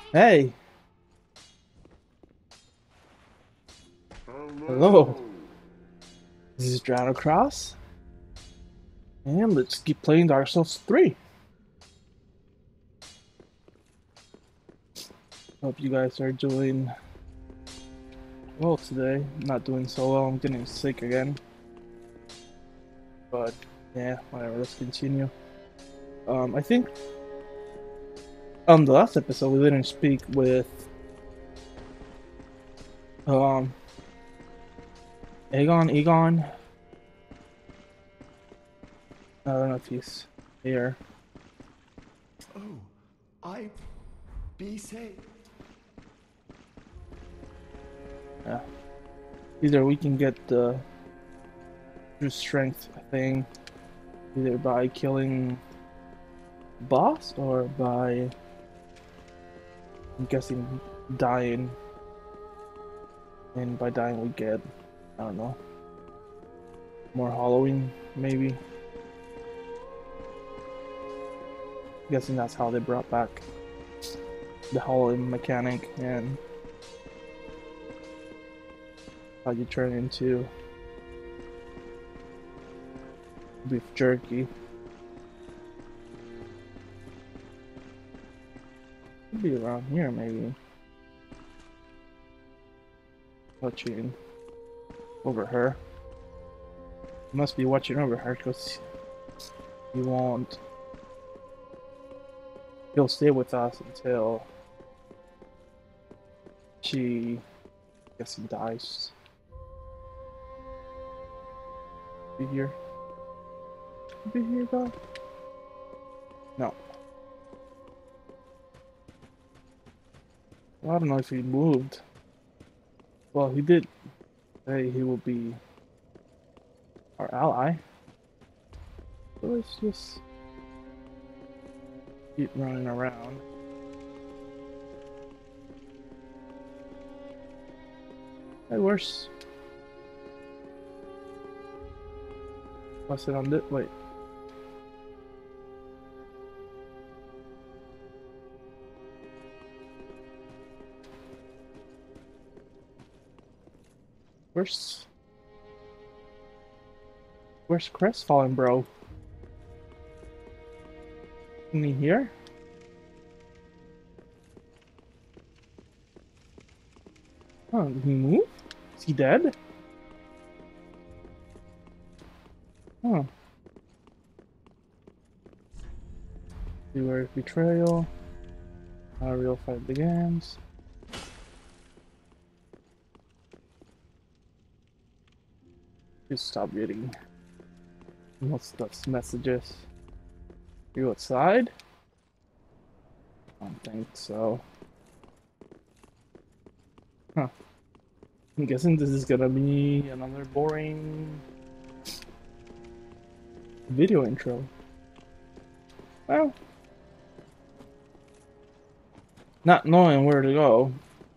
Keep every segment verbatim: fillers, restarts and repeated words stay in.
Hey, hello. This is Drown Across, and let's keep playing Dark Souls three. Hope you guys are doing well today. Not doing so well. I'm getting sick again. But yeah, whatever. Let's continue. Um, I think on the last episode we didn't speak with um Aegon. Egon. I don't know if he's here. Oh, I be safe. Yeah. Either we can get the true strength thing either by killing boss or by, I'm guessing, dying. And by dying we get, I don't know, more hollowing maybe. I'm guessing that's how they brought back the hollowing mechanic and how you turn into beef jerky. Could be around here maybe. Watching over her. You must be watching over her because he won't. He'll stay with us until she, I guess he dies. Be here. Be here, God. No. Well, I don't know if he moved. Well, he did say he will be our ally. So let's just keep running around. Hey, where's... What's it on this? Wait. Where's... Where's Crestfallen, bro? Isn't he here? Huh, did he move? Is he dead? Huh. Beware betrayal. Our real fight begins. Just stop reading. What's those messages? You outside? I don't think so. Huh. I'm guessing this is gonna be another boring video intro. Well, not knowing where to go,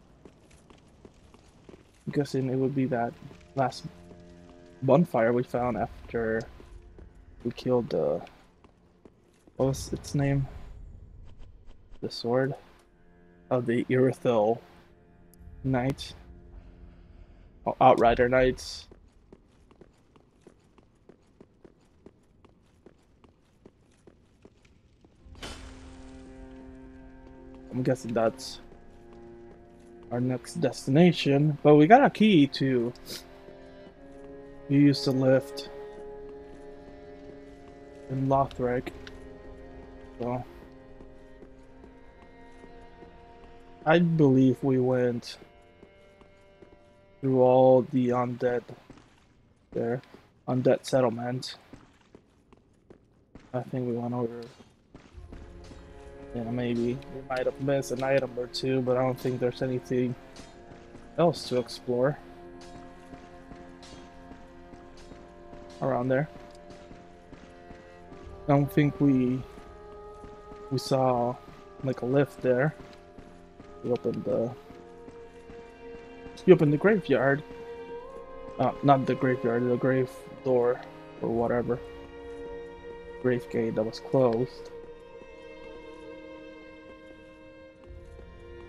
I'm guessing it would be that last bonfire we found after we killed the, what was its name? The sword of the Irithel Knight. Oh, Outrider Knights. I'm guessing that's our next destination, but we got a key to use the lift in Lothric, so I believe we went through all the undead there, undead settlement. I think we went over. Yeah, maybe we might have missed an item or two, but I don't think there's anything else to explore around there. I don't think we we saw like a lift there. We opened the we opened the graveyard. Uh, not the graveyard, the grave door or whatever. Grave gate that was closed.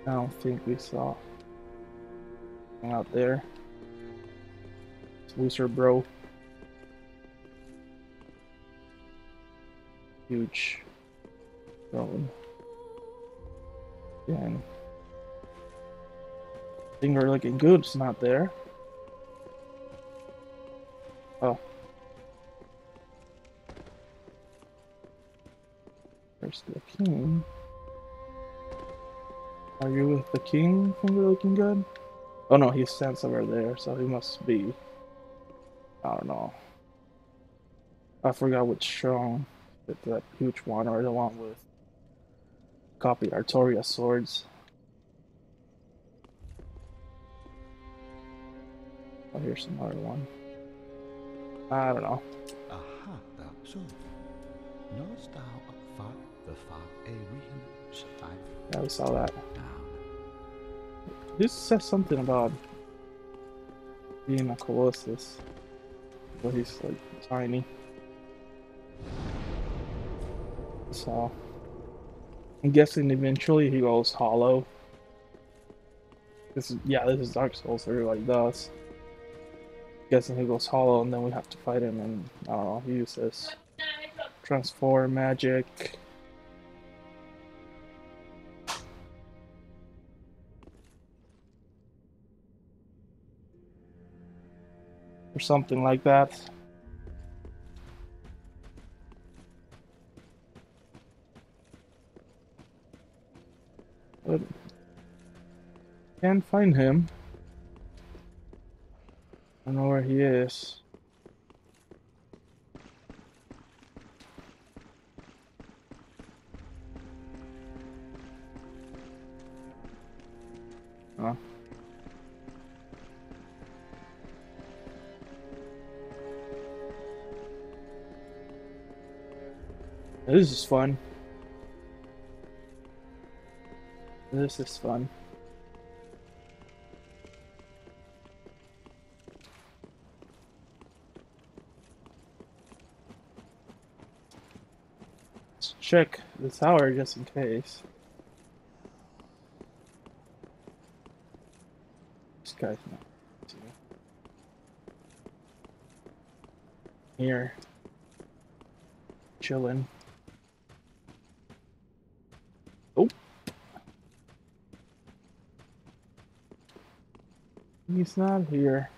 I don't think we saw out there. It's looser, bro. Huge drone. Again. Things are looking good. It's not there. Oh. There's the king. Are you with the king? Finger looking good? Oh no, he stands over there, so he must be. I don't know. I forgot which strong. If that huge one or the one with copy Artoria swords. Oh, here's another one. I don't know. Aha, thou so. Knowest thou of far the far a real survive Yeah, we saw that. down? This says something about being a colossus, but he's like tiny. So I'm guessing eventually he goes hollow. This is yeah, this is Dark Souls. Everybody does. Guessing he goes hollow, and then we have to fight him, and I don't know. He uses transform magic. Or something like that. But can't find him. I don't know where he is. Huh? This is fun. This is fun. Let's check the tower just in case. This guy's not here. Chilling. Oh. He's not here.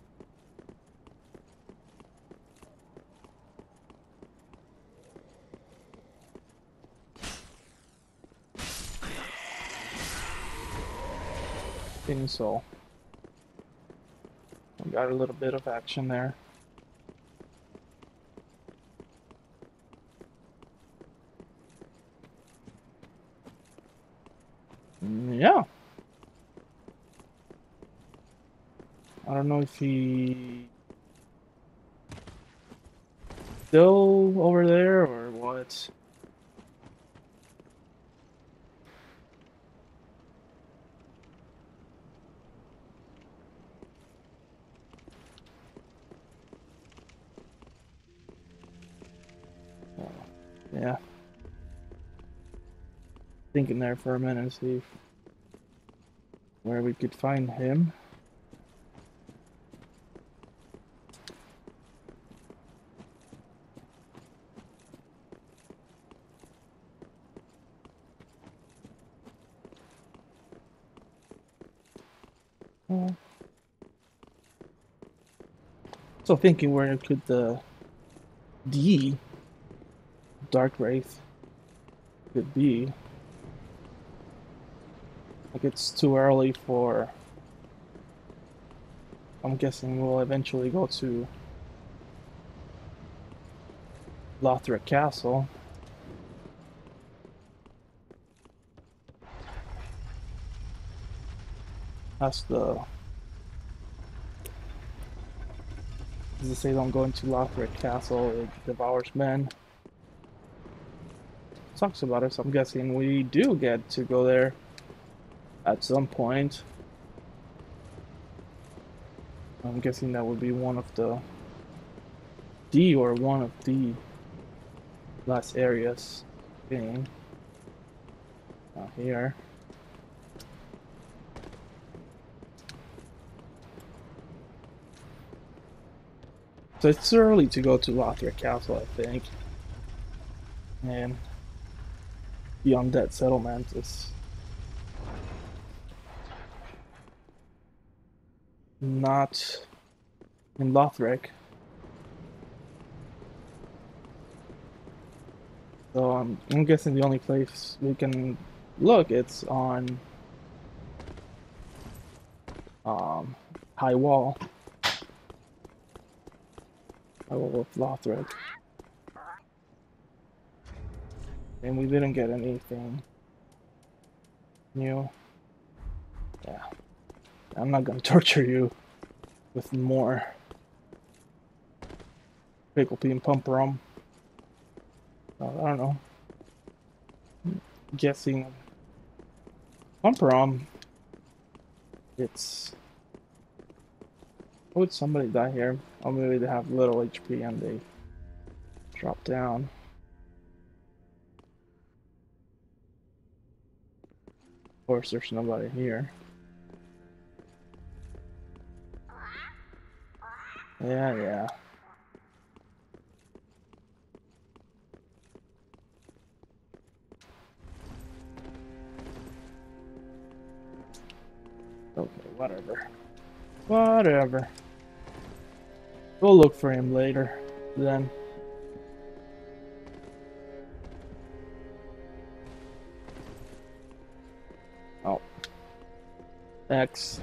Think so. We got a little bit of action there. Yeah. I don't know if he still over there or what. Oh, yeah. Thinking there for a minute and see if, where we could find him. Oh. So thinking where could the D Dark Wraith could be. Like it's too early for. I'm guessing we'll eventually go to Lothric Castle. That's the. As they say, don't go into Lothric Castle, it devours men. Talks about it, so I'm guessing we do get to go there at some point. I'm guessing that would be one of the D or one of the last areas being uh, here. So it's early to go to Lothric Castle, I think. And the undead settlement is not in Lothric. So um, I'm guessing the only place we can look it's on um, High Wall. High Wall of Lothric. And we didn't get anything new. Yeah. I'm not gonna torture you with more pickle pea and pump rum. Uh, I don't know. I'm guessing pump rum. It's. Why would somebody die here? Or maybe they have little H P and they drop down. Of course, there's nobody here. Yeah, yeah. Okay, whatever. Whatever. We'll look for him later, then. Oh. X.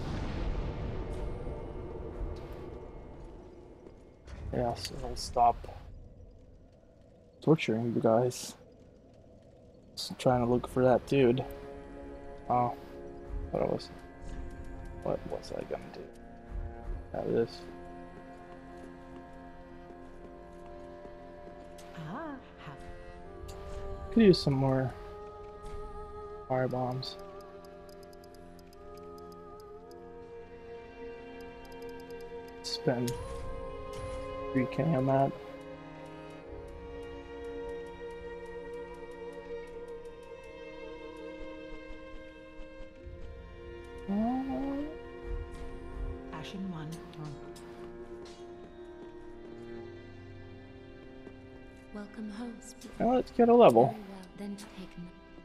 Yeah, so I'll stop torturing you guys. Just trying to look for that dude. Oh. What was What was I gonna do? Have this. Could use some more fire bombs. Spend three K on that. Ashen one. Welcome host. Now let's get a level. Very well, then taken.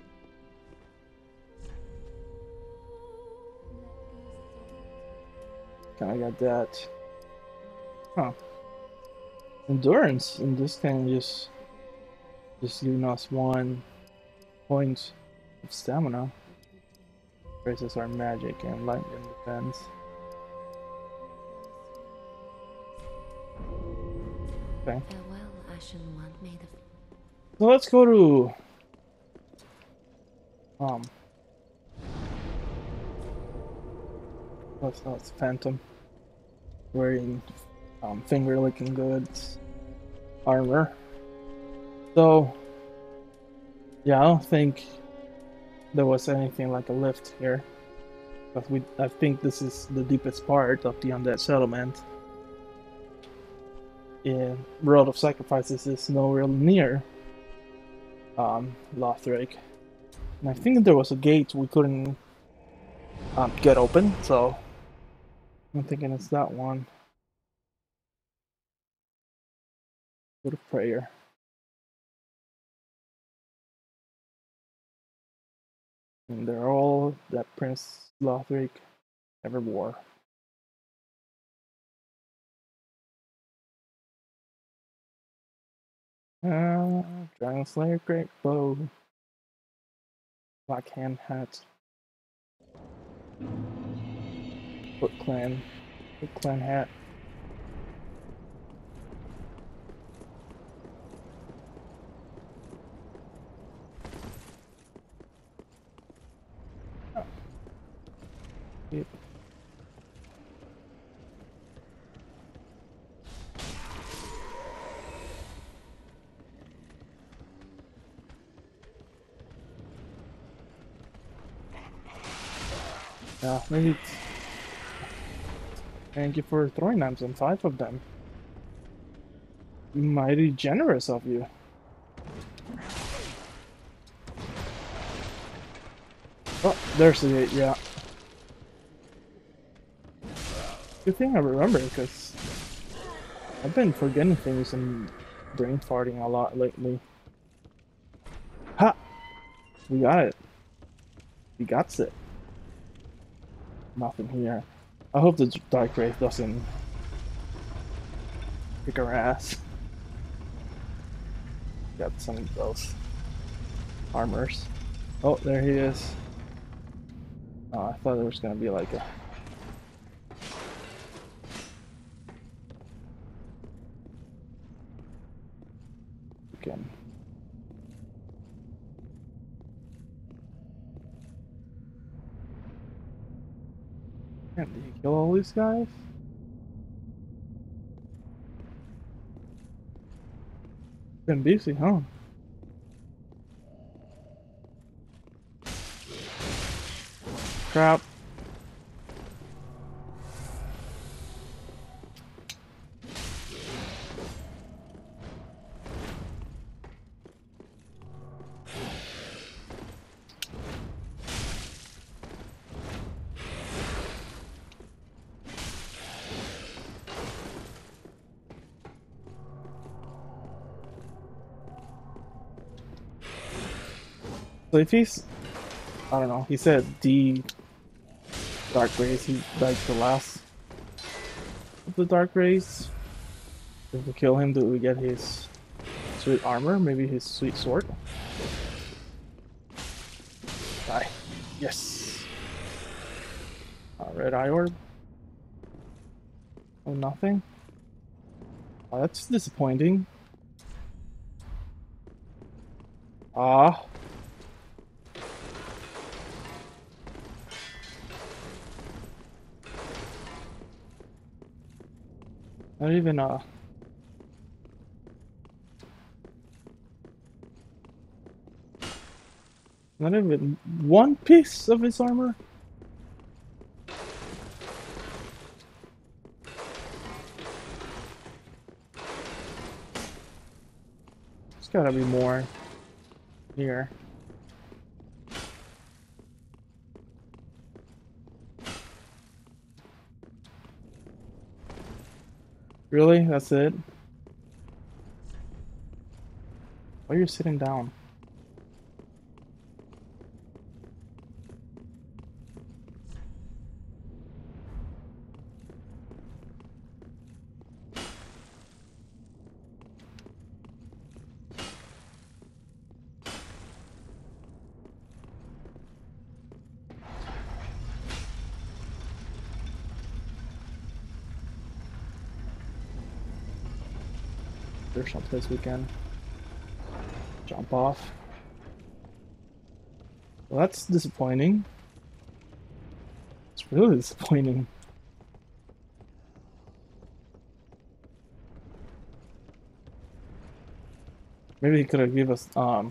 Kinda got that. Huh. Endurance in this thing just just giving us one point of stamina. Raises our magic and lightning defense. Okay. Farewell, Ashen one. May the So let's go to um what's that? It's Phantom. Wearing um, finger licking goods armor. So yeah, I don't think there was anything like a lift here. But we I think this is the deepest part of the undead settlement. In World of Sacrifices is nowhere near um, Lothric. And I think there was a gate we couldn't um, get open, so I'm thinking it's that one. Go to prayer. And they're all that Prince Lothric ever wore. Uh, Dragon Slayer, great bow. Black hand hat. Foot clan. Foot clan hat. Oh. Yep. Yeah, maybe it's... Thank you for throwing knives on five of them. Mighty generous of you. Oh, there's the gate, yeah. Good thing I remember, because I've been forgetting things and brain farting a lot lately. Ha! We got it. We got it. Nothing here. I hope the Dark Wraith doesn't kick our ass. Got some of those armors. Oh, there he is. Oh, I thought there was gonna be like a... Again. Damn, did he kill all these guys? Been busy, huh? Crap. So if he's, I don't know, he said the Dark Rays, he like the last of the Dark Rays. If we kill him, do we get his sweet armor? Maybe his sweet sword? Die. Yes! Uh, red eye orb? Oh, nothing? Oh, that's disappointing. Ah. Not even uh not even one piece of his armor. There's gotta be more here. Really? That's it? Why are you sitting down? There's some place we can jump off. Well, that's disappointing. It's really disappointing. Maybe he could have given us um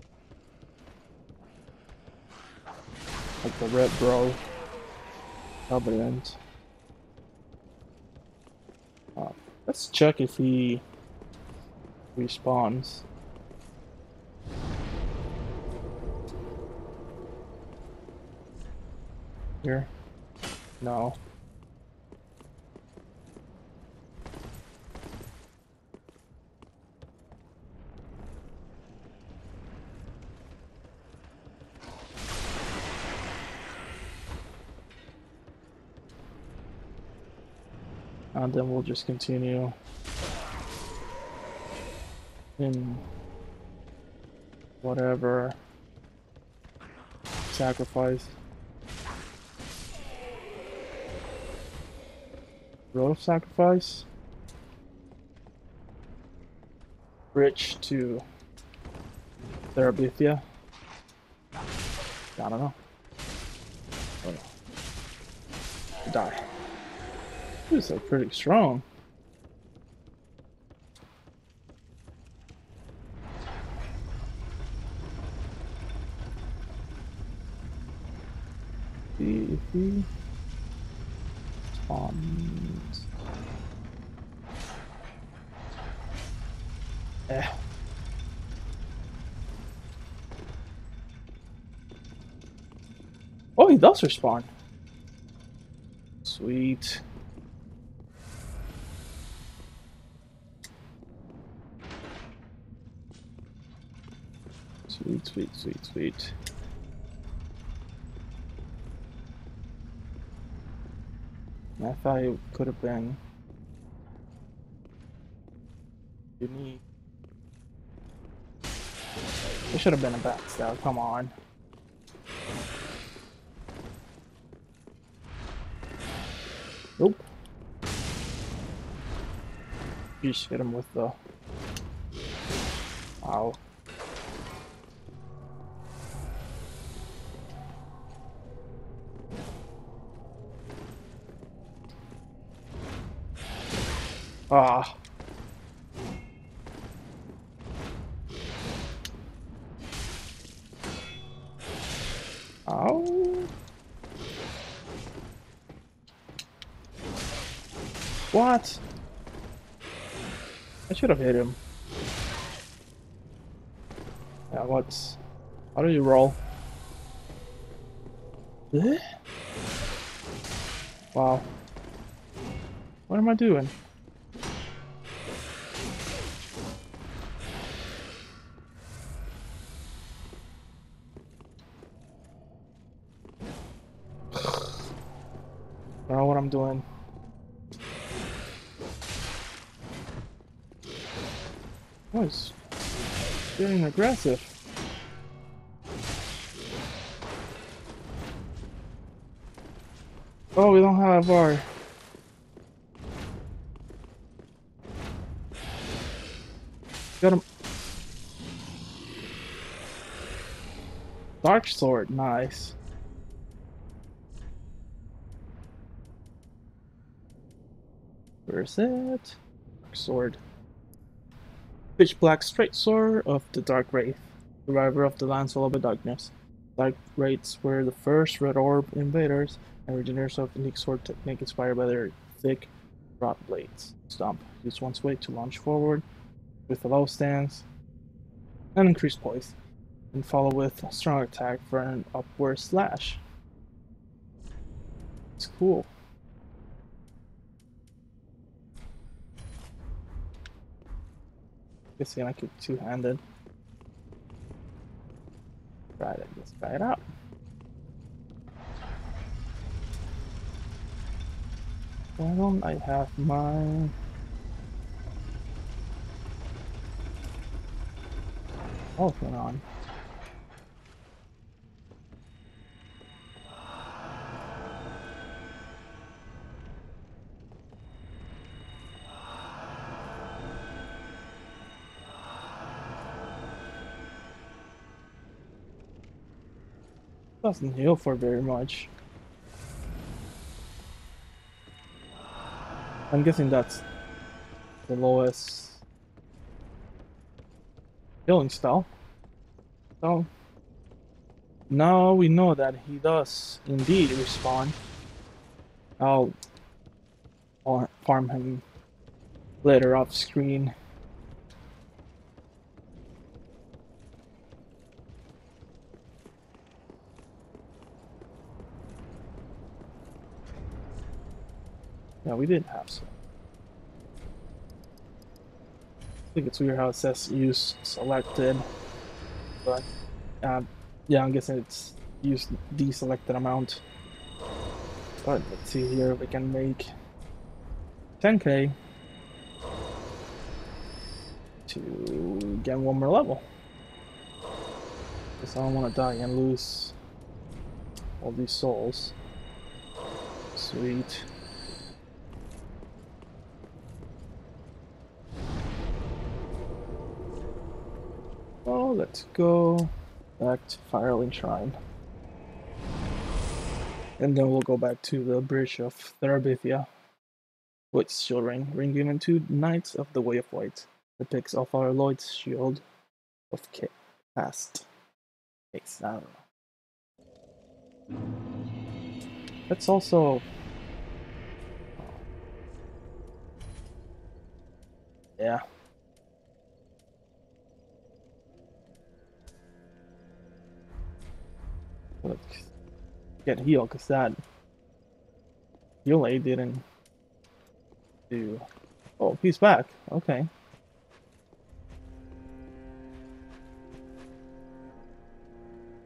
like the red bro covenant. Uh, let's check if he respawns. Here? No. And then we'll just continue in whatever sacrifice. Road of sacrifice. Bridge to Therabithia. I don't know. Oh, no. Die. This is like pretty strong. If he spawns. Eh. Oh, he does respawn. Sweet. Sweet, sweet, sweet, sweet. I thought it could have been unique. It should have been a backstab, come on. Nope. You just hit him with the... Wow. Ah. Ow. What? I should have hit him. Yeah, what's... How do you roll? Eh? Wow. What am I doing? I don't know what I'm doing. Oh, it's getting aggressive. Oh, we don't have our... Got him. Dark sword, nice. Where's it? Dark sword. Pitch black straight sword of the Dark Wraith, survivor of the lands followed by darkness. Dark Wraiths were the first red orb invaders and originators of unique sword technique inspired by their thick, broad blades. Stomp. Use one's weight to launch forward with a low stance and increase poise, and follow with a strong attack for an upward slash. It's cool. Guess I could two-handed. Right, let's try it out. Why don't I have my... Oh, what's going on? Doesn't heal for very much. I'm guessing that's the lowest healing spell. So now we know that he does indeed respawn. I'll farm him later off screen. Yeah, we did have some. I think it's weird how it says use selected, but uh, yeah, I'm guessing it's use deselected amount. But let's see here, we can make ten K to get one more level. Because I don't want to die and lose all these souls. Sweet. Oh, let's go back to Firelink Shrine. And then we'll go back to the bridge of Therabithia. White shield ring. Ring given to Knights of the Way of White. Depicts of our Lloyd's shield of past. Case, I don't know. Let's also... Yeah. Let's get healed, because that heal aid didn't do... Oh, he's back. Okay.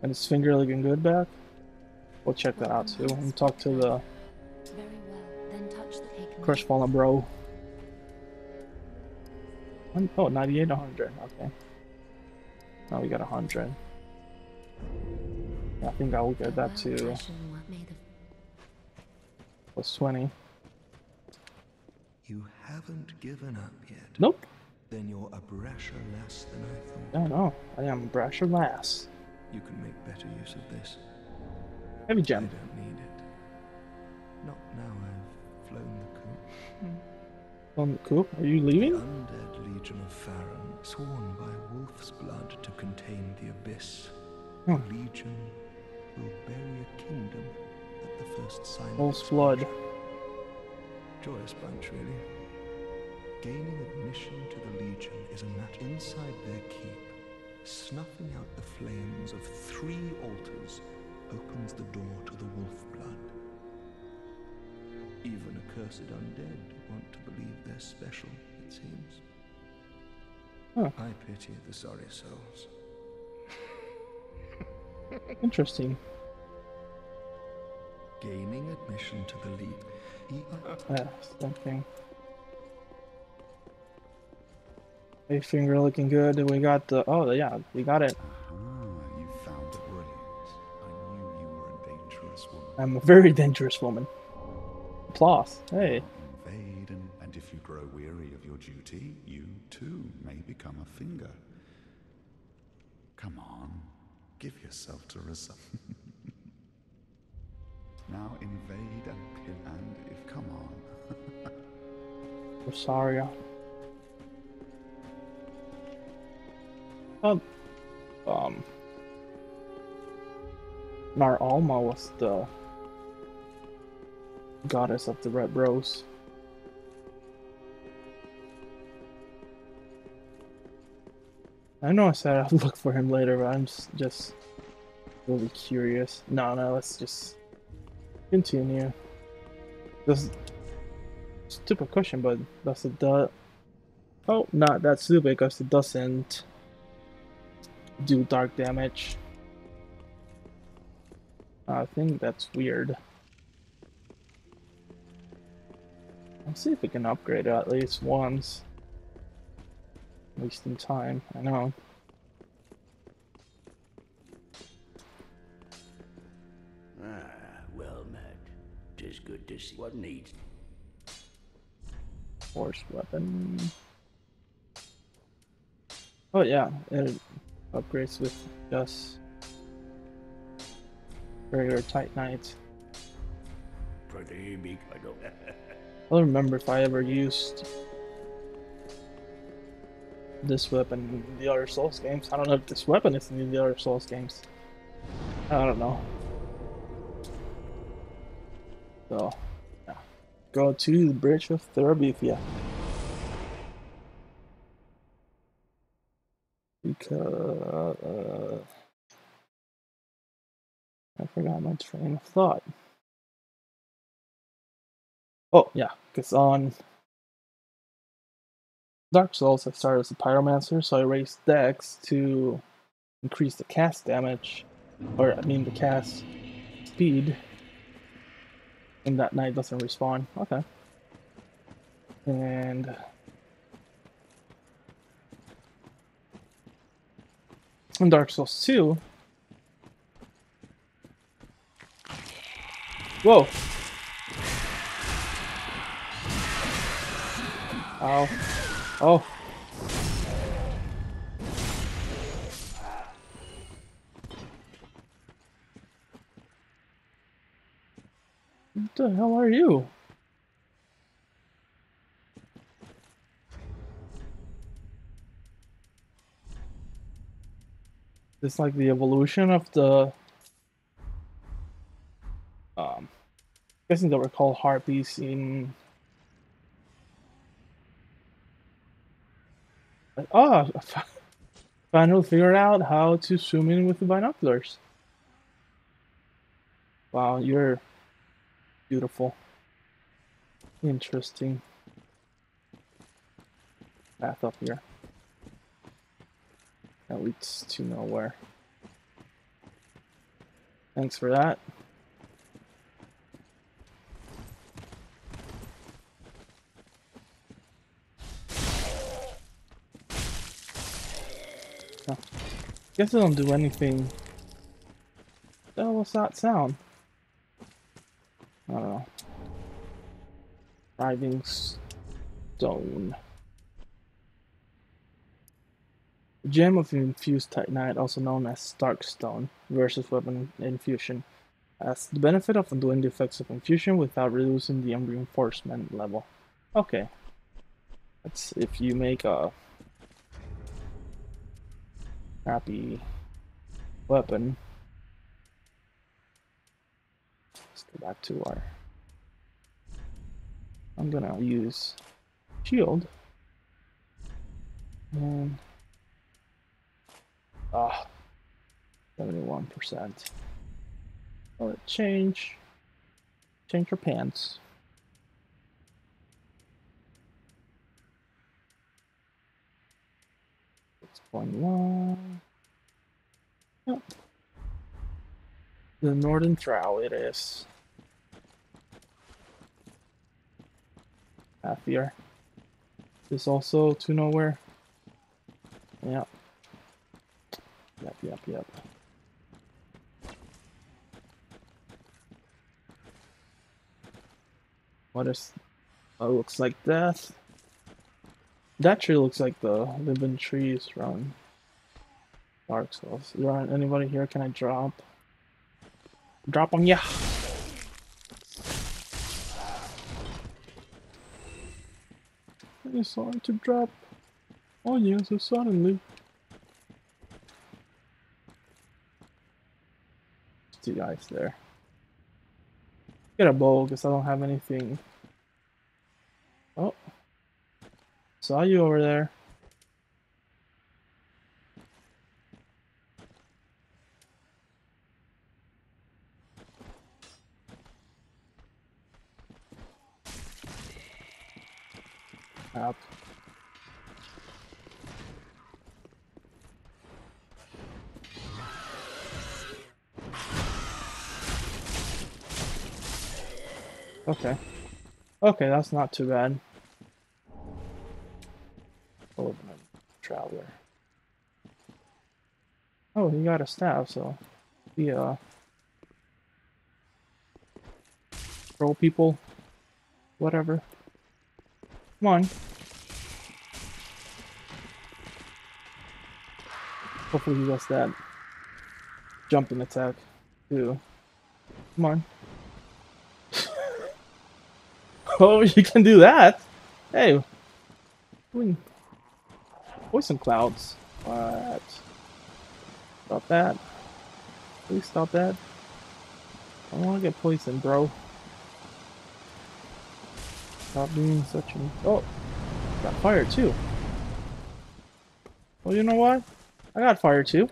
And his finger looking good back. We'll check that out too. And talk to the Very well. Then touch the taken. crestfallen bro. Oh, ninety-eight, one hundred. Okay. Now we got one hundred. I think I will get that Farewell, to Ashen One made of. plus twenty. You haven't given up yet. Nope. Then you're a brasher less than I thought. I don't know. I am Brasher Lass. You can make better use of this. Heavy I gem. don't need it. Not now I've flown the coop. On the coop. Are you The leaving? undead legion of Farron, sworn by wolf's blood to contain the abyss. Hmm. The legion will bury a kingdom at the first sign Wolf's of blood. expansion. Joyous bunch, really. Gaining admission to the legion is a matter inside their keep. Snuffing out the flames of three altars opens the door to the wolf blood. Even accursed undead want to believe they're special, it seems. Huh. I pity the sorry souls. Interesting. Gaining admission to the league. Yeah, something. Hey, finger looking good. We got the. Oh, yeah, we got it. Ah, you found it brilliant. I knew you were a dangerous woman. I'm a very dangerous woman. Applause. Hey. Invade, and, and if you grow weary of your duty, you too may become a finger. Come on, give yourself to result. Now invade and pin and if come on. Rosaria. Oh, um, Nar Alma was the goddess of the red rose. I know I said I'd look for him later, but I'm just, just really curious. No, no, let's just continue. This stupid question, but that's a duh. Oh, not that stupid because it doesn't do dark damage. I think that's weird. Let's see if we can upgrade it at least once. Wasting time, I know. Ah, well met. Tis good to see what needs. Force weapon. Oh yeah, it upgrades with just regular Titanite. Pretty big, I don't. I don't remember if I ever used this weapon in the other Souls games. I don't know if this weapon is in the other Souls games. I don't know. So, yeah. Go to the Bridge of Terabithia. Because uh, I forgot my train of thought. Oh yeah, because on Dark Souls I started as a pyromancer, so I raised dex to increase the cast damage, or I mean the cast speed, and that knight doesn't respawn. Okay. And in Dark Souls two, whoa! Ow. Oh. What the hell are you? It's like the evolution of the um guessing they were called harpies in oh, finally figured out how to zoom in with the binoculars. Wow, you're beautiful. Interesting. Path up here. That leads to nowhere. Thanks for that. Huh. Guess I don't do anything. What the hell was that sound? I don't know. Driving stone. Gem of infused titanite, also known as Stark Stone, versus weapon infusion, has the benefit of undoing the effects of infusion without reducing the reinforcement level. Okay. That's if you make a crappy weapon. Let's go back to our. I'm gonna use shield. And ah, seventy-one percent. Oh, change. Change your pants. six point one. Yep. The Northern Trowel it is. Half here. This also to nowhere. Yep. Yep, yep, yep. What is... Oh, looks like death. That tree looks like the living trees from Dark Souls. Is there anybody here? Can I drop? Drop on ya! I decided to drop on you so suddenly. Two guys there. Get a bow because I don't have anything. Oh, saw you over there. Up. Okay. Okay, that's not too bad. Oh, traveler. Oh, he got a staff, so he uh troll people. Whatever. Come on. Hopefully he does that jumping attack too. Come on. Oh, you can do that? Hey. Poison clouds. What? Stop that. Please stop that. I don't want to get poisoned, bro. Stop being such a... Oh! Got fire too. Well, you know what? I got fire too.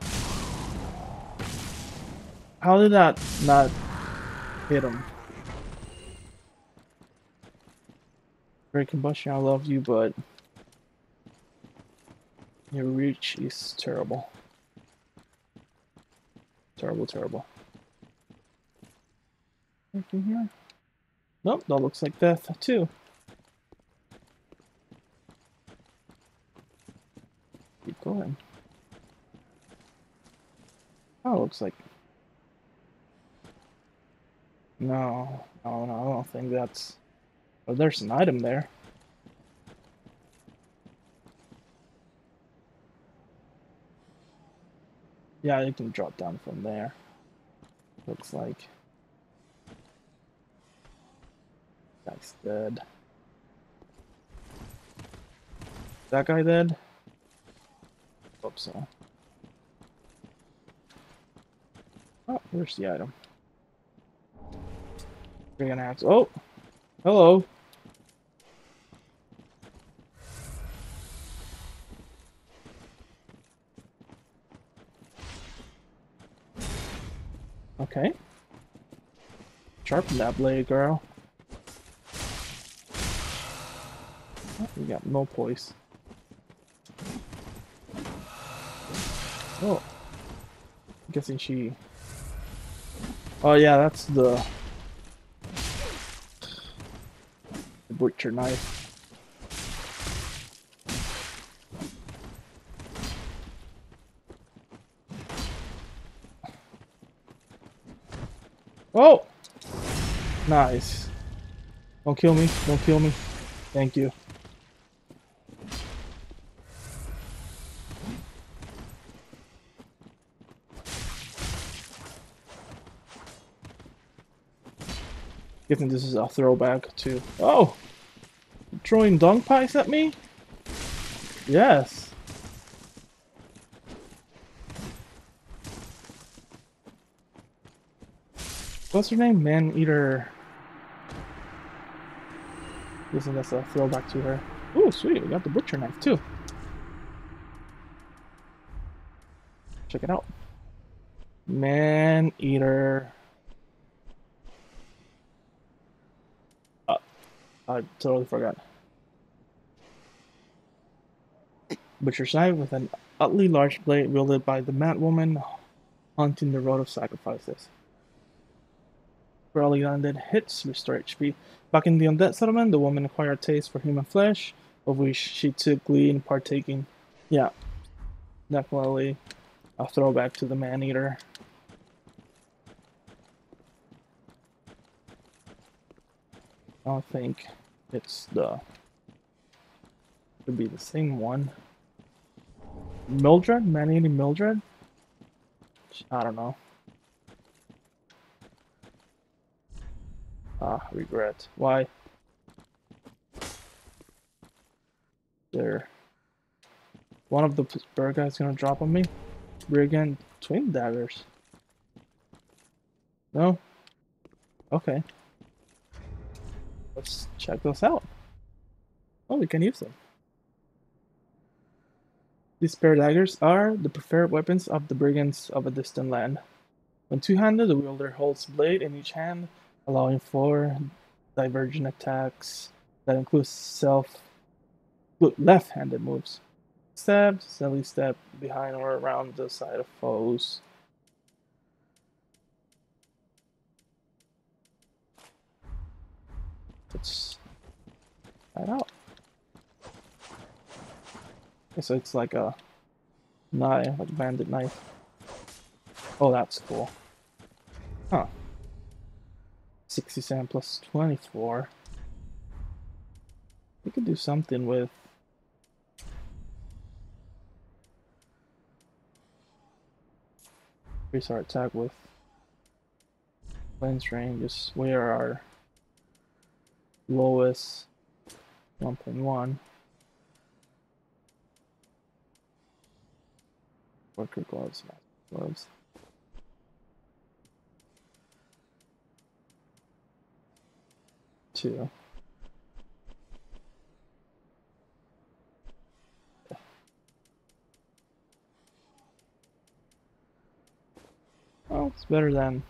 How did that not hit him? Great combustion, I love you, but your reach is terrible. Terrible, terrible. Anything here? Nope, that looks like death too. Keep going. Oh, looks like... No, no, no, I don't think that's... Oh, there's an item there. Yeah, you can drop down from there. Looks like. Guy's dead. That guy dead? Hope so. Oh, where's the item? We're gonna have to. Oh! Hello! Okay. Sharpen that blade, girl. Oh, we got no poise. Oh. I'm guessing she Oh yeah, that's the, the butcher knife. Oh! Nice. Don't kill me. Don't kill me. Thank you. Guessing this is a throwback to... Oh! Throwing dung pies at me? Yes. What's her name? Man-eater. Guessing that's a throwback to her. Ooh, sweet. We got the butcher knife, too. Check it out. Man-eater. Uh, I totally forgot. Butcher's knife with an utterly large blade wielded by the mad woman haunting the road of sacrifices. Rarely landed hits restore H P. Back in the undead settlement, the woman acquired a taste for human flesh, of which she took glee in partaking. Yeah, definitely a throwback to the man-eater. I don't think it's the... Could be the same one. Mildred? Man-eating Mildred? I don't know. Ah, regret. Why? There. One of the bird guys gonna drop on me? Brigand twin daggers. No? Okay. Let's check those out. Oh, we can use them. These spare daggers are the preferred weapons of the brigands of a distant land. When two-handed, the wielder holds a blade in each hand, allowing for divergent attacks that include self left-handed moves. Stab, stealthy step behind or around the side of foes. Let's try it out. Okay, so it's like a knife, like a bandit knife. Oh, that's cool. Huh. sixty-seven plus twenty-four. We could do something with... increase our attack with lens range. Just where our lowest one point one. Worker gloves, gloves. Two. Well, it's better than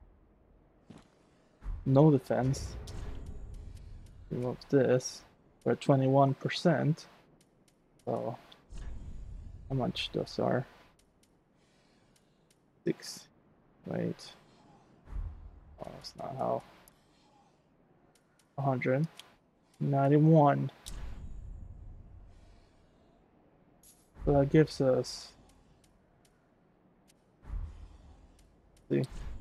no defense. Remove this. We're at twenty-one percent. So, how much those are? Six. Wait. Oh, that's not how. one hundred. ninety-one. So that gives us... see.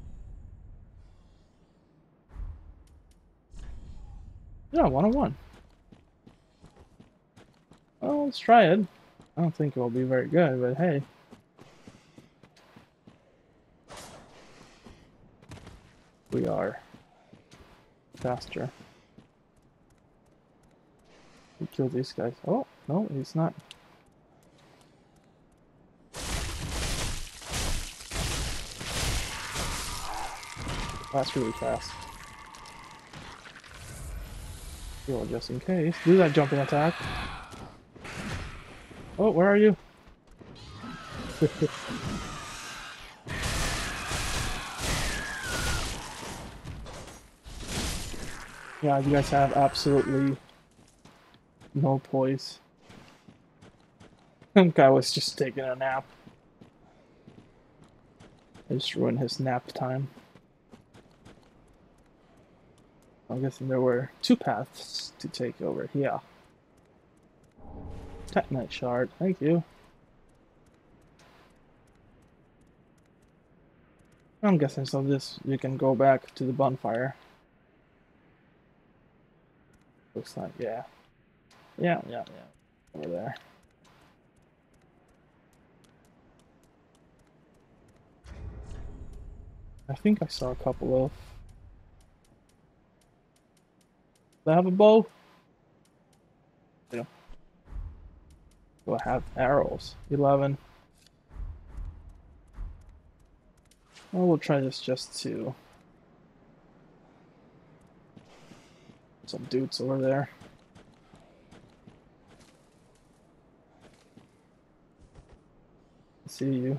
Yeah, one oh one. Well, let's try it. I don't think it will be very good, but hey. We are faster. We kill these guys. Oh, no, he's not. That's really fast. Heal just in case. Do that jumping attack. Oh, where are you? Yeah, you guys have absolutely no poise. That guy was just taking a nap. I just ruined his nap time. I'm guessing there were two paths to take over here. Titanite shard, thank you. I'm guessing so this you can go back to the bonfire. Looks like, yeah. Yeah, yeah, yeah. Over there. I think I saw a couple of... Do I have a bow? Yeah. Do I have arrows? eleven. Well, we'll try this just to... Some dudes over there. I see you.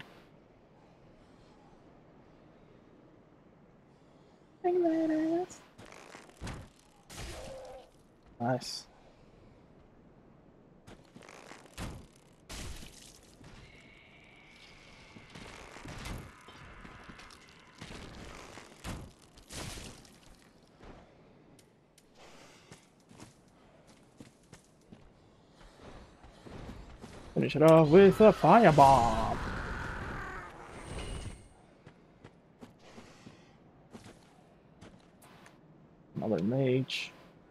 Nice. Finish it off with a firebomb. Another mage.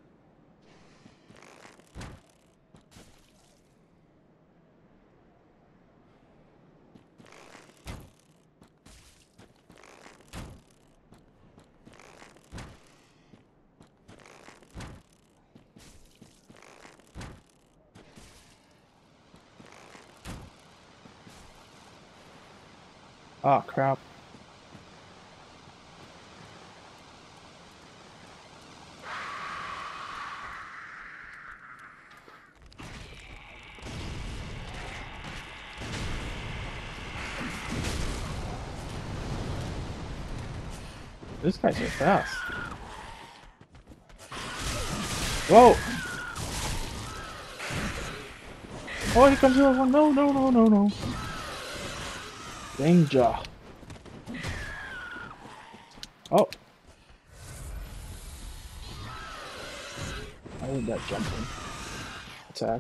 Oh crap. These guys are fast. Whoa! Oh, here comes the other one. No, no, no, no, no. Danger. Oh. I need that jumping attack.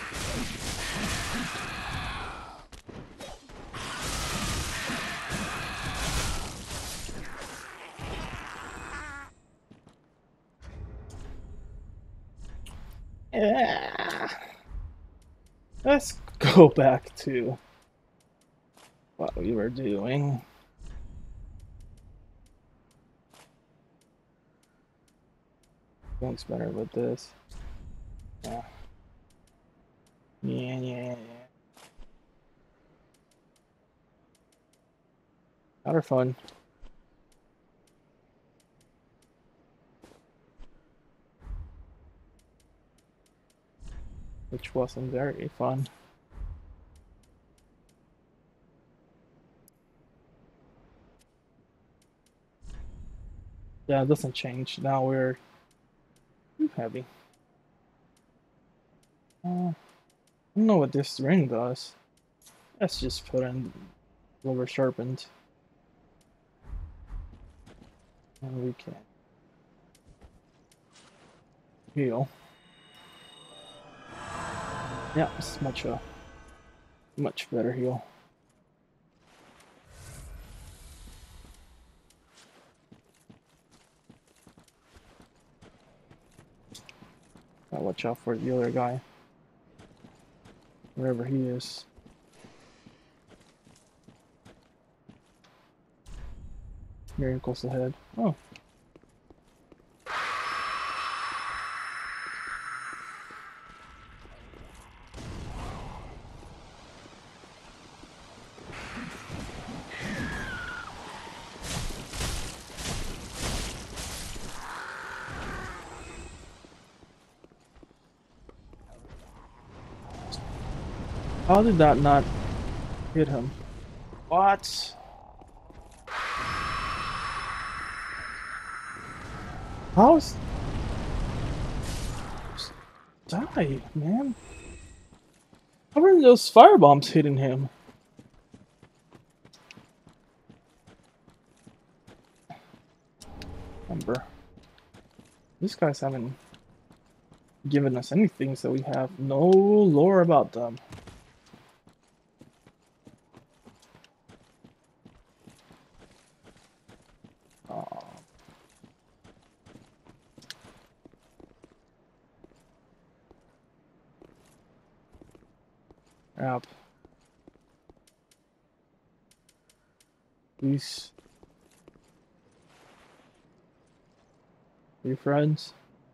Yeah. Let's go back to what we were doing. Looks better with this. Yeah. Yeah, yeah, yeah. Not fun. Which wasn't very fun. Yeah, it doesn't change. Now we're too heavy. Uh, I don't know what this ring does. Let's just put in Silver Serpent. And we can heal. Yeah, it's much a much better heal. Gotta watch out for the other guy. Wherever he is. Miracles ahead. Oh. How did that not hit him? What? How's... Die, man. How are those firebombs hitting him? Remember. These guys haven't given us anything, so we have no lore about them. Oh. Yep. These three friends.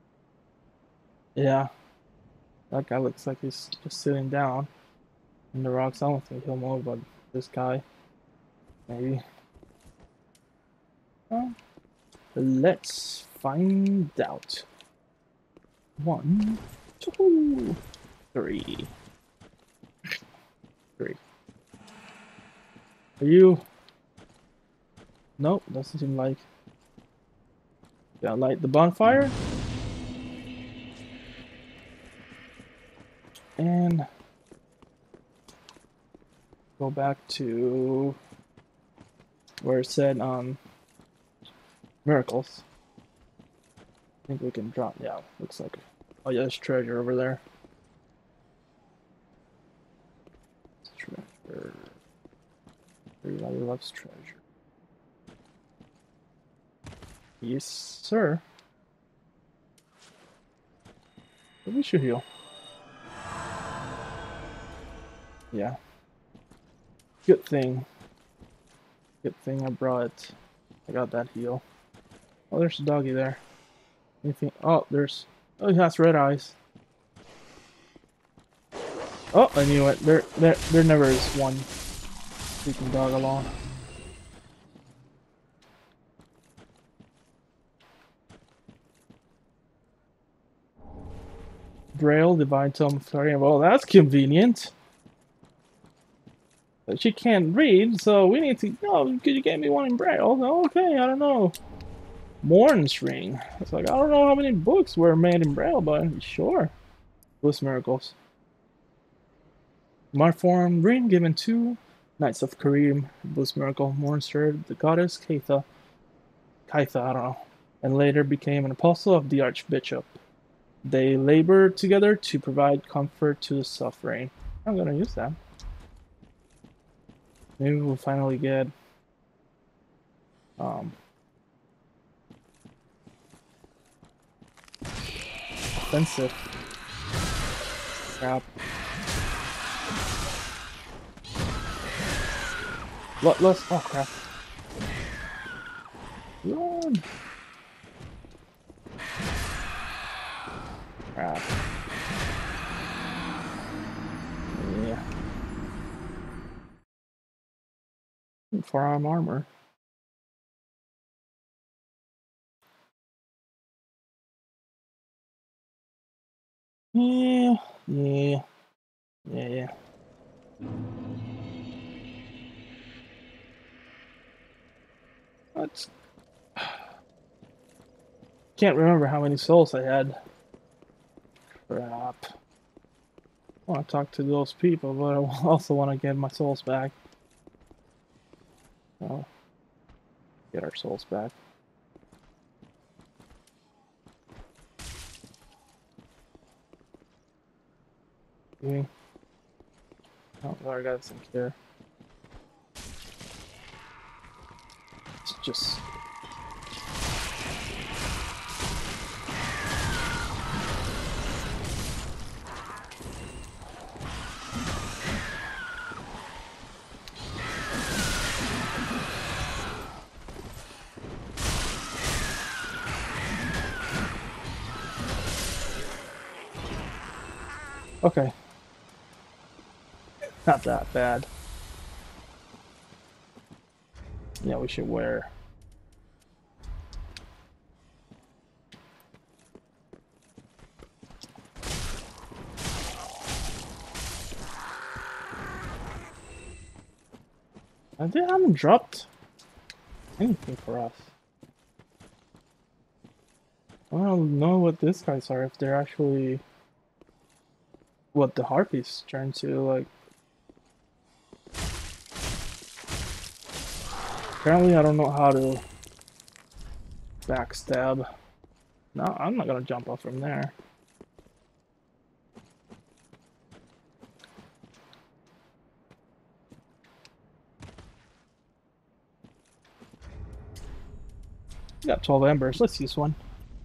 Yeah. That guy looks like he's just sitting down in the rocks. I don't think he'll move, but this guy, maybe. Well, let's find out. One, two, three. Three. Are you? Nope, doesn't seem like. Gotta light the bonfire. And go back to where it said um miracles. I think we can drop. Yeah, looks like. Oh yeah, there's treasure over there. Treasure. Everybody loves treasure. Yes, sir. But we should heal. Yeah. Good thing. Good thing I brought. I got that heal. Oh, there's a doggy there. Anything? Oh, there's. Oh, he has red eyes. Oh, I knew it. There, there, there never is one freaking dog along. Braille, divine tome of Clarion. Well, that's convenient. But she can't read, so we need to. Oh, could you get me one in Braille? Okay, I don't know. Morn's ring. It's like I don't know how many books were made in Braille, but sure. Bliss miracles. Marform ring given to Knights of Kareem. Bliss miracle. Morn served the goddess Kaitha. Kaitha, I don't know. And later became an apostle of the Archbishop. They labored together to provide comfort to the suffering. I'm gonna use that. Maybe we'll finally get um offensive. Crap. Let, let's oh crap. Run. Crap. Yeah. Forearm armor. Yeah, yeah, yeah, yeah. Let's. Can't remember how many souls I had. Crap. I want to talk to those people, but I also want to get my souls back. Oh, get our souls back. Okay. Oh, I got some care. It's just. Okay. Not that bad. Yeah, we should wear. I they haven't dropped anything for us. I don't know what these guys are, if they're actually what the harpies turn to, like. Apparently I don't know how to backstab. No, I'm not gonna jump off from there. We got twelve embers. Let's use one.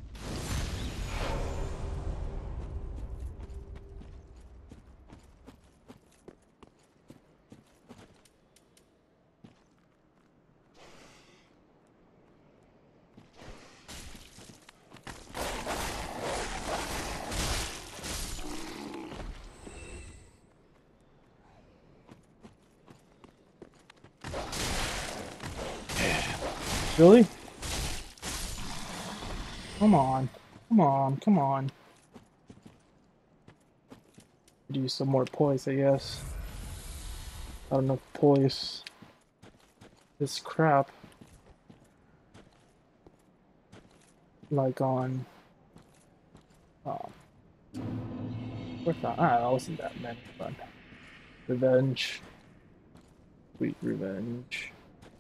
Really? Come on. Come on. Come on. Could use some more poise, I guess. I don't know if poise. This crap. Like on. Oh. What's that? Ah, that wasn't that many fun. Revenge. Sweet revenge.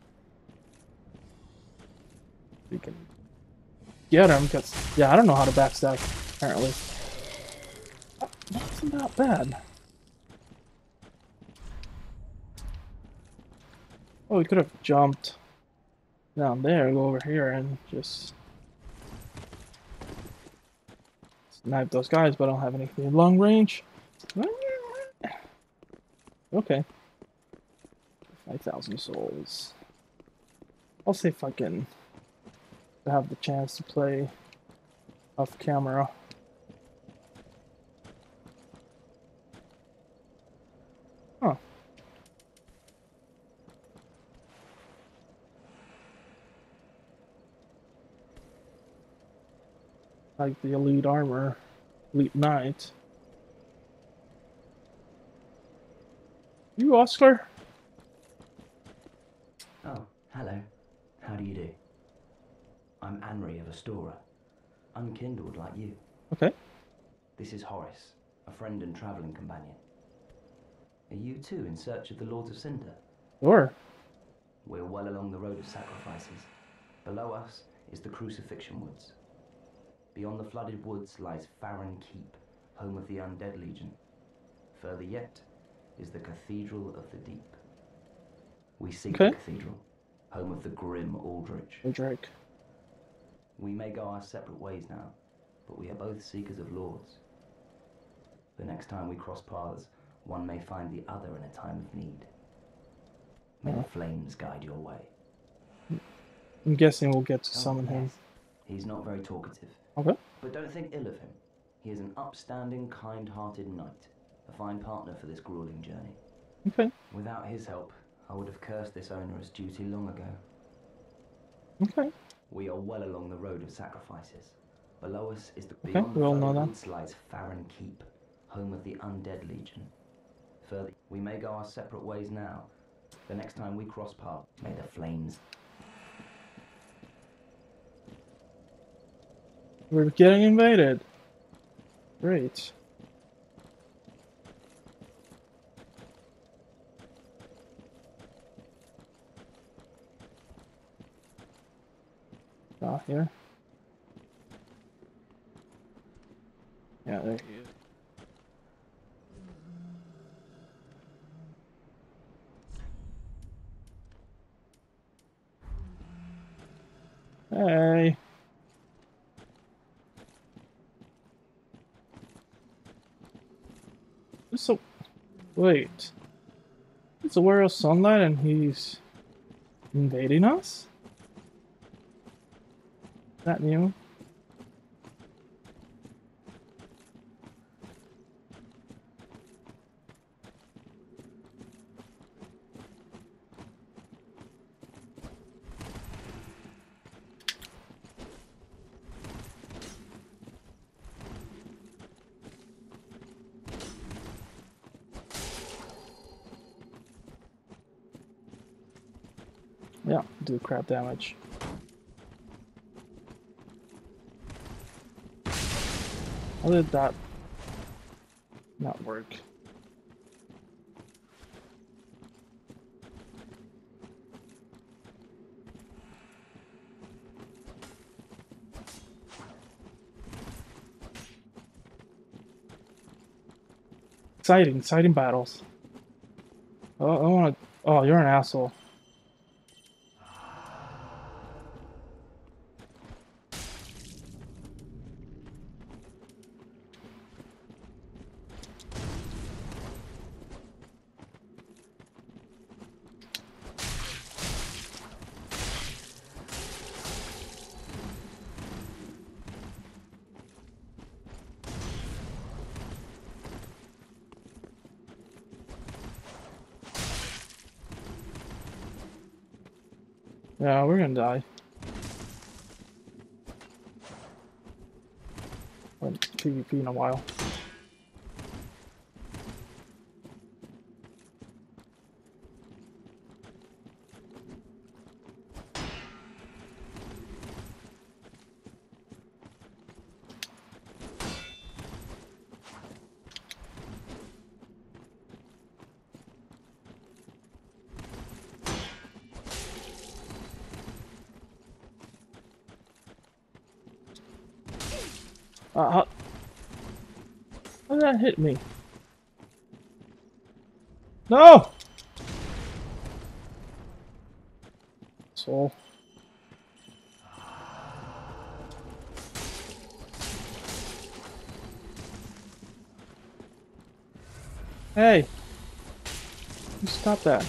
We can get him because, yeah, I don't know how to backstab, apparently. That wasn't that bad. Oh, we could have jumped down there, go over here, and just snipe those guys, but I don't have anything long range. Okay. five thousand souls. I'll see if I can have the chance to play off camera. Huh. Like the elite armor, elite knight. You, Oscar? Oh, hello. How do you do? I'm Anri of Astora, unkindled like you. Okay. This is Horace, a friend and traveling companion. Are you too in search of the Lords of Cinder? Sure. We're well along the road of sacrifices. Below us is the Crucifixion Woods. Beyond the flooded woods lies Farron Keep, home of the Undead Legion. Further yet is the Cathedral of the Deep. We seek Okay. the cathedral, home of the grim Aldrich. Drake. We may go our separate ways now, but we are both seekers of lords. The next time we cross paths, one may find the other in a time of need. May the flames guide your way. I'm guessing we'll get to Oh, summon him. yes. He's not very talkative. Okay. But don't think ill of him. He is an upstanding, kind-hearted knight, a fine partner for this grueling journey. Okay. Without his help, I would have cursed this onerous duty long ago. Okay. We are well along the road of sacrifices. Below us is the Okay, beyond we the all know flooded that. woods lies Farron Keep, home of the Undead Legion. Further, we may go our separate ways now. The next time we cross paths, may the flames. We're getting invaded. Great. Ah, here. Yeah, there he is. Hey. So, wait. It's a Warrior Sunlight and he's invading us? Is that new? Yeah, do crap damage. How did that not work? exciting, exciting battles. Oh, I want to. Oh, you're an asshole. Yeah, we're gonna die. Haven't PvP in a while. Uh, how, how did that hit me? No! So. Hey! You stop that.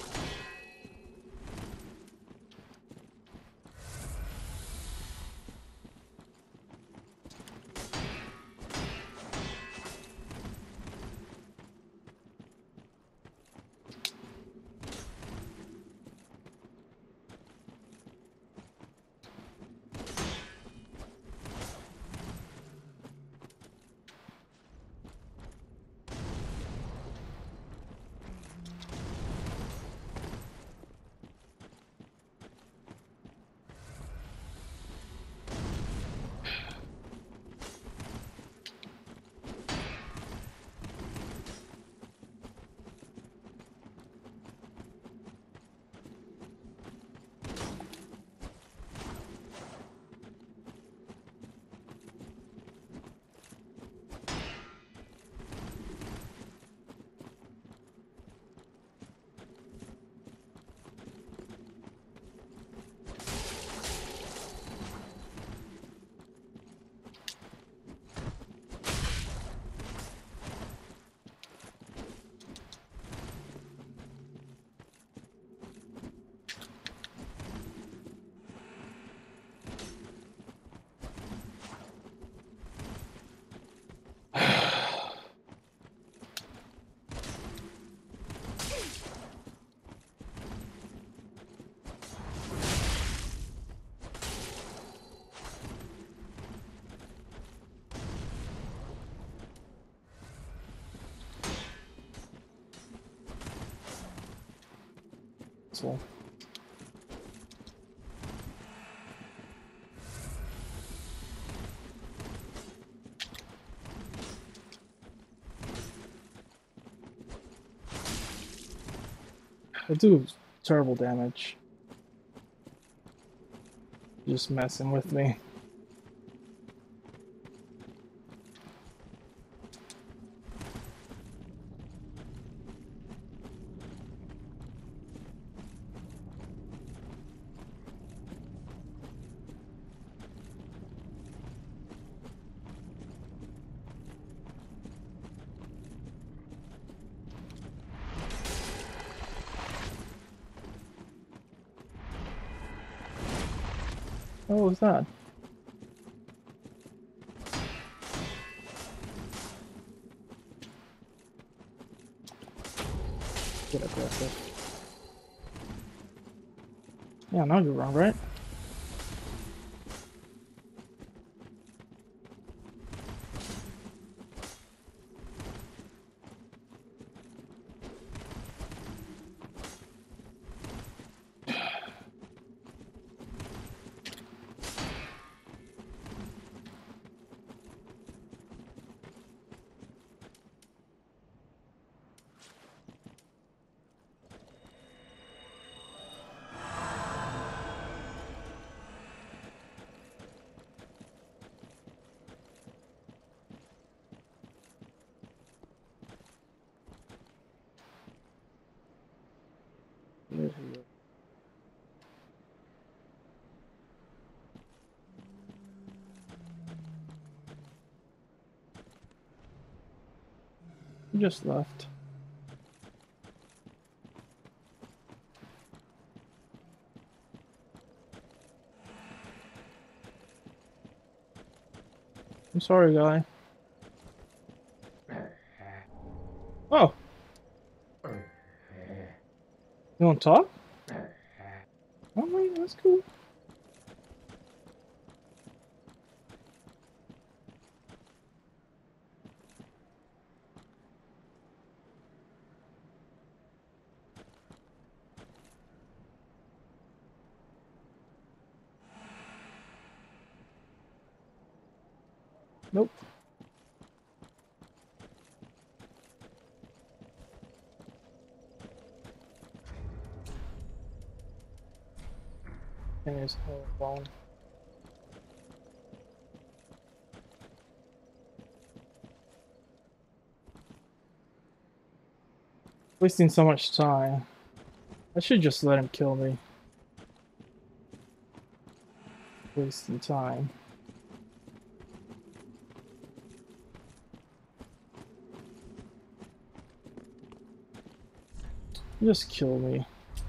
So. I do terrible damage. Just messing with me. What was that? Get aggressive. Yeah, now you're wrong, right? Where is he? He just left. I'm sorry, guy. Oh. You want to talk? Alright, that's cool. Nope. And his whole phone. Wasting so much time. I should just let him kill me. Wasting time. Just kill me.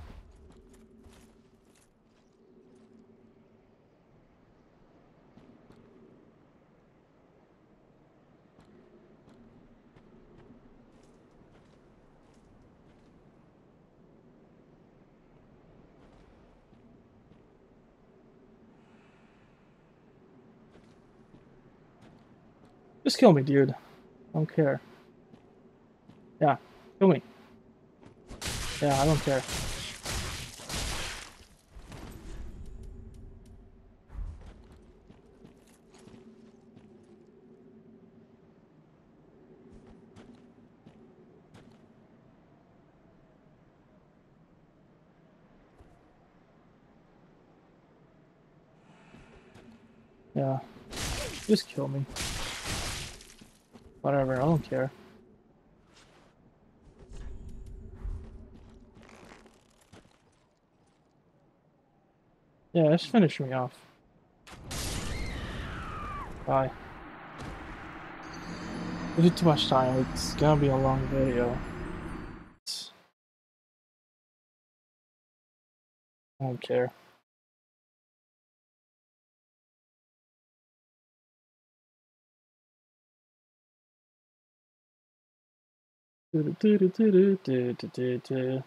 Just kill me, dude. I don't care. Yeah, kill me. Yeah, I don't care. Yeah, just kill me. Whatever, I don't care. Yeah, just finish me off. Bye. This is too much time. It's gonna be a long video. I don't care. Do do do do do do do do.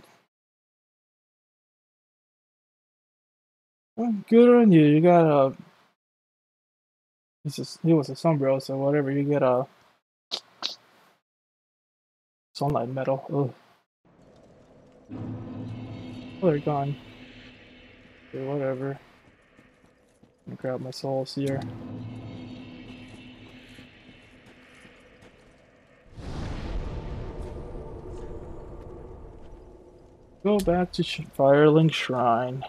Oh, good on you. You got a. He's just, he was a sombrero, so whatever. You get a sunlight medal. Ugh. Oh, they're gone. Okay, whatever. I'm gonna grab my souls here. Go back to Sh Firelink Shrine.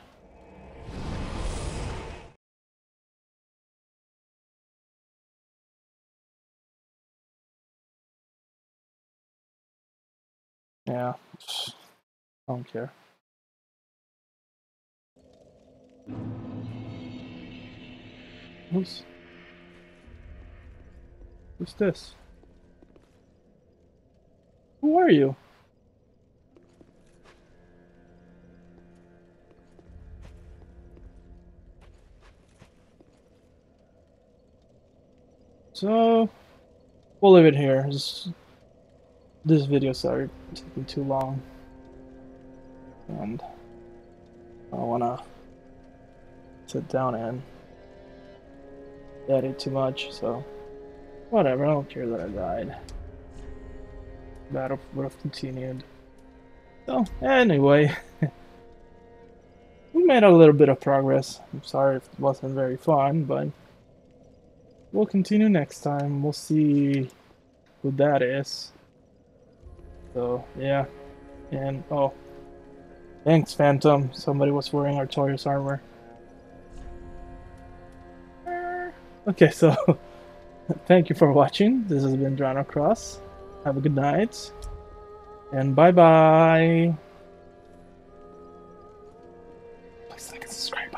Yeah, I don't care. Who's who's this? Who are you? So we'll leave it here. This, this video started taking too long, and I don't wanna sit down and edit too much. So whatever. I don't care that I died. Battle would have continued. So anyway, we made a little bit of progress. I'm sorry if it wasn't very fun, but we'll continue next time. We'll see who that is. So yeah, and oh, thanks Phantom. Somebody was wearing Artorias armor. Okay, so thank you for watching. This has been Drawn Across. Have a good night, and bye bye. Please like and subscribe.